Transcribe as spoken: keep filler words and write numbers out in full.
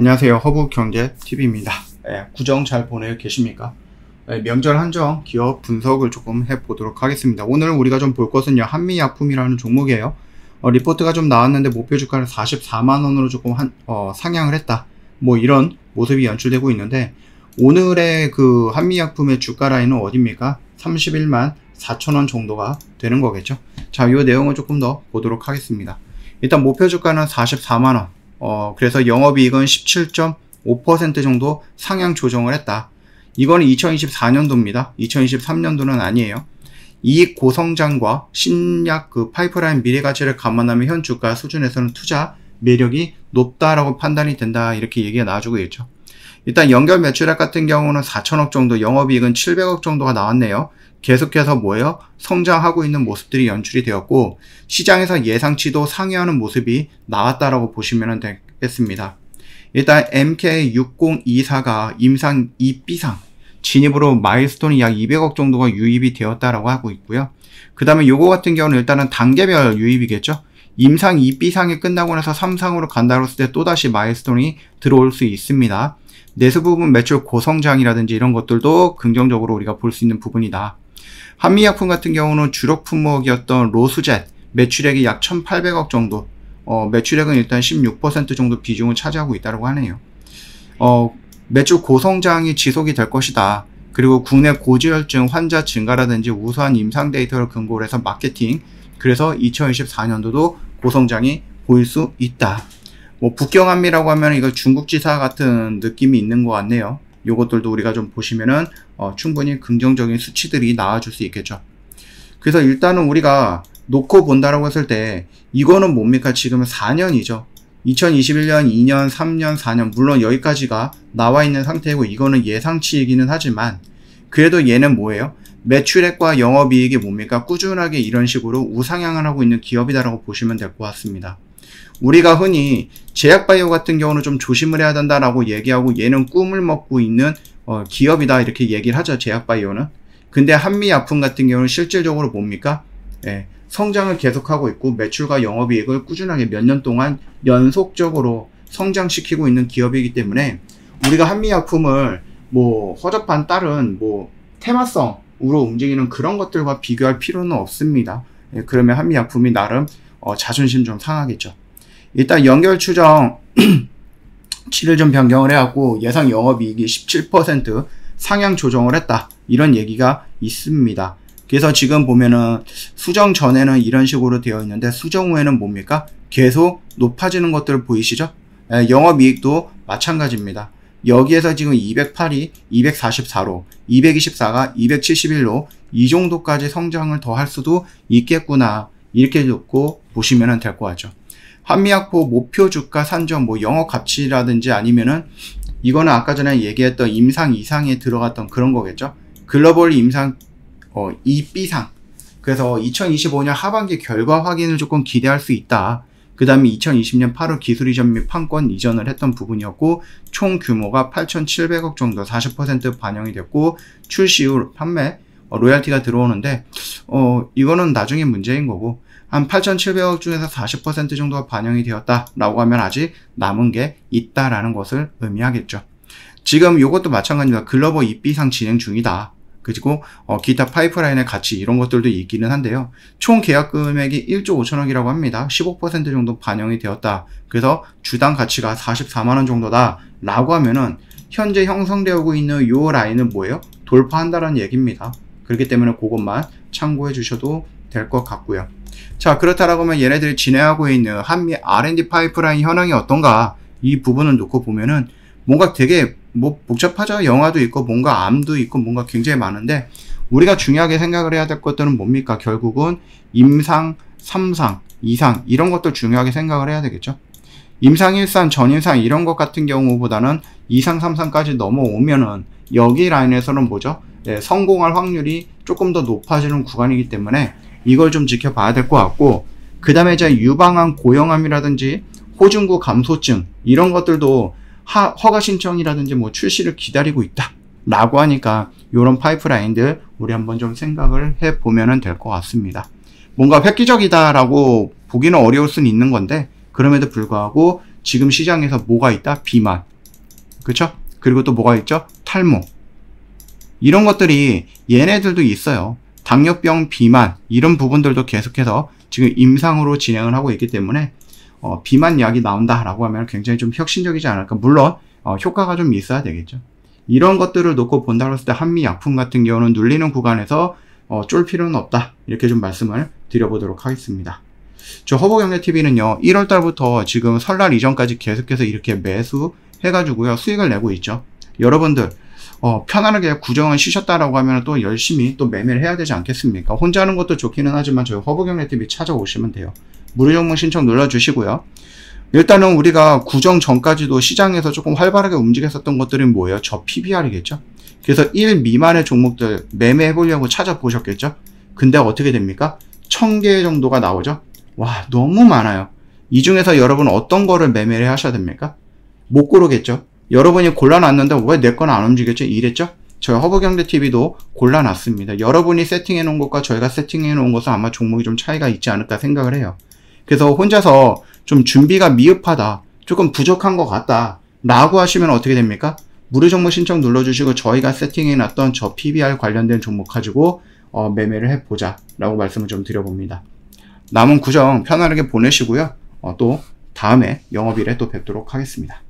안녕하세요. 허브경제티비입니다. 예, 구정 잘 보내고 계십니까? 예, 명절 한정 기업 분석을 조금 해보도록 하겠습니다. 오늘 우리가 좀 볼 것은요, 한미약품이라는 종목이에요. 어, 리포트가 좀 나왔는데 목표 주가를 사십사만 원으로 조금 한, 어, 상향을 했다. 뭐 이런 모습이 연출되고 있는데, 오늘의 그 한미약품의 주가 라인은 어딥니까? 삼십일만 사천 원 정도가 되는 거겠죠. 자, 이 내용을 조금 더 보도록 하겠습니다. 일단 목표 주가는 사십사만 원. 어, 그래서 영업이익은 십칠 점 오 퍼센트 정도 상향 조정을 했다. 이거는 이천이십사 년도입니다. 이천이십삼 년도는 아니에요. 이익 고성장과 신약 그 파이프라인 미래가치를 감안하면 현 주가 수준에서는 투자 매력이 높다라고 판단이 된다. 이렇게 얘기가 나와주고 있죠. 일단 연결 매출액 같은 경우는 사천억 정도, 영업이익은 칠백억 정도가 나왔네요. 계속해서 뭐예요? 성장하고 있는 모습들이 연출이 되었고, 시장에서 예상치도 상회하는 모습이 나왔다라고 보시면 되겠습니다. 일단 엠케이 육공이사가 임상 이 비상 진입으로 마일스톤이 약 이백억 정도가 유입이 되었다라고 하고 있고요. 그 다음에 요거 같은 경우는 일단은 단계별 유입이겠죠. 임상 이 비상이 끝나고 나서 삼 상으로 간다고 했을 때 또다시 마일스톤이 들어올 수 있습니다. 내수 부분 매출 고성장이라든지 이런 것들도 긍정적으로 우리가 볼 수 있는 부분이다. 한미약품 같은 경우는 주력 품목이었던 로스젯 매출액이 약 천팔백억 정도, 어, 매출액은 일단 십육 퍼센트 정도 비중을 차지하고 있다고 하네요. 어, 매출 고성장이 지속이 될 것이다. 그리고 국내 고지혈증 환자 증가라든지 우수한 임상 데이터를 근거로 해서 마케팅, 그래서 이천이십사 년도도 고성장이 보일 수 있다. 뭐 북경한미라고 하면 이거 중국지사 같은 느낌이 있는 것 같네요. 요것들도 우리가 좀 보시면은 어, 충분히 긍정적인 수치들이 나와줄 수 있겠죠. 그래서 일단은 우리가 놓고 본다라고 했을 때 이거는 뭡니까? 지금은 사 년이죠. 이천이십일 년, 이 년, 삼 년, 사 년, 물론 여기까지가 나와 있는 상태이고 이거는 예상치이기는 하지만, 그래도 얘는 뭐예요? 매출액과 영업이익이 뭡니까? 꾸준하게 이런 식으로 우상향을 하고 있는 기업이다라고 보시면 될 것 같습니다. 우리가 흔히 제약바이오 같은 경우는 좀 조심을 해야 된다라고 얘기하고, 얘는 꿈을 먹고 있는 어, 기업이다 이렇게 얘기를 하죠. 제약바이오는. 근데 한미약품 같은 경우는 실질적으로 뭡니까? 예, 성장을 계속하고 있고 매출과 영업이익을 꾸준하게 몇 년 동안 연속적으로 성장시키고 있는 기업이기 때문에, 우리가 한미약품을 뭐 허접한 다른 뭐 테마성으로 움직이는 그런 것들과 비교할 필요는 없습니다. 예, 그러면 한미약품이 나름 어, 자존심 좀 상하겠죠. 일단 연결 추정 치를 좀 변경을 해갖고 예상 영업이익이 십칠 퍼센트 상향 조정을 했다. 이런 얘기가 있습니다. 그래서 지금 보면은 수정 전에는 이런 식으로 되어 있는데 수정 후에는 뭡니까? 계속 높아지는 것들 보이시죠? 예, 영업이익도 마찬가지입니다. 여기에서 지금 이백팔이 이백사십사로, 이백이십사가 이백칠십일로 이 정도까지 성장을 더 할 수도 있겠구나. 이렇게 놓고 보시면 될 것 같죠. 한미약품 목표 주가 산정, 뭐 영업 가치라든지 아니면은 이거는 아까 전에 얘기했던 임상 이상에 들어갔던 그런 거겠죠. 글로벌 임상 어, 이 비상. 그래서 이천이십오 년 하반기 결과 확인을 조금 기대할 수 있다. 그 다음에 이천이십 년 팔 월 기술 이전 및 판권 이전을 했던 부분이었고, 총 규모가 팔천칠백억 정도 사십 퍼센트 반영이 됐고, 출시 후 판매 어, 로열티가 들어오는데 어, 이거는 나중에 문제인 거고, 한 팔천칠백억 중에서 사십 퍼센트 정도가 반영이 되었다라고 하면 아직 남은 게 있다라는 것을 의미하겠죠. 지금 이것도 마찬가지입니다. 글로벌 이 비상 진행 중이다. 그리고 어, 기타 파이프라인의 가치 이런 것들도 있기는 한데요. 총 계약 금액이 일조 오천억이라고 합니다. 십오 퍼센트 정도 반영이 되었다. 그래서 주당 가치가 사십사만 원 정도다 라고 하면은 현재 형성되고 있는 요 라인은 뭐예요? 돌파한다는 얘기입니다. 그렇기 때문에 그것만 참고해 주셔도 될 것 같고요. 자, 그렇다라고 하면 얘네들이 진행하고 있는 한미 알 앤 디 파이프라인 현황이 어떤가, 이 부분을 놓고 보면은 뭔가 되게 뭐 복잡하죠. 영화도 있고 뭔가 암도 있고 뭔가 굉장히 많은데, 우리가 중요하게 생각을 해야 될 것들은 뭡니까? 결국은 임상, 삼 상, 이 상 이런 것들 중요하게 생각을 해야 되겠죠. 임상, 일 상, 전임상 이런 것 같은 경우보다는 이 상, 삼 상까지 넘어오면은 여기 라인에서는 뭐죠? 네, 성공할 확률이 조금 더 높아지는 구간이기 때문에 이걸 좀 지켜봐야 될 것 같고, 그 다음에 이제 유방암 고형암이라든지 호중구 감소증 이런 것들도 하, 허가 신청이라든지 뭐 출시를 기다리고 있다 라고 하니까 이런 파이프라인들 우리 한번 좀 생각을 해 보면 될 것 같습니다. 뭔가 획기적이다 라고 보기는 어려울 수는 있는 건데, 그럼에도 불구하고 지금 시장에서 뭐가 있다? 비만. 그쵸? 그리고 또 뭐가 있죠? 탈모. 이런 것들이 얘네들도 있어요. 당뇨병, 비만 이런 부분들도 계속해서 지금 임상으로 진행을 하고 있기 때문에 어, 비만 약이 나온다라고 하면 굉장히 좀 혁신적이지 않을까. 물론 어, 효과가 좀 있어야 되겠죠. 이런 것들을 놓고 본다고 했을 때 한미약품 같은 경우는 눌리는 구간에서 어, 쫄 필요는 없다. 이렇게 좀 말씀을 드려보도록 하겠습니다. 저 허브경제티비는요. 일월 달부터 지금 설날 이전까지 계속해서 이렇게 매수 해가지고요. 수익을 내고 있죠. 여러분들 어, 편안하게 구정은 쉬셨다라고 하면 또 열심히 또 매매를 해야 되지 않겠습니까? 혼자 하는 것도 좋기는 하지만 저희 허브경제티비 찾아오시면 돼요. 무료 정보 신청 눌러주시고요. 일단은 우리가 구정 전까지도 시장에서 조금 활발하게 움직였었던 것들은 뭐예요? 저 피비알이겠죠? 그래서 일 미만의 종목들 매매해 보려고 찾아보셨겠죠? 근데 어떻게 됩니까? 천 개 정도가 나오죠? 와, 너무 많아요. 이 중에서 여러분 어떤 거를 매매를 하셔야 됩니까? 못 고르겠죠? 여러분이 골라놨는데 왜 내 건 안 움직였지? 이랬죠? 저희 허브경제티비도 골라놨습니다. 여러분이 세팅해 놓은 것과 저희가 세팅해 놓은 것은 아마 종목이 좀 차이가 있지 않을까 생각을 해요. 그래서 혼자서 좀 준비가 미흡하다, 조금 부족한 것 같다 라고 하시면 어떻게 됩니까? 무료 정보 신청 눌러주시고 저희가 세팅해 놨던 저 피비알 관련된 종목 가지고 어, 매매를 해보자 라고 말씀을 좀 드려봅니다. 남은 구정 편안하게 보내시고요. 어, 또 다음에 영업일에 또 뵙도록 하겠습니다.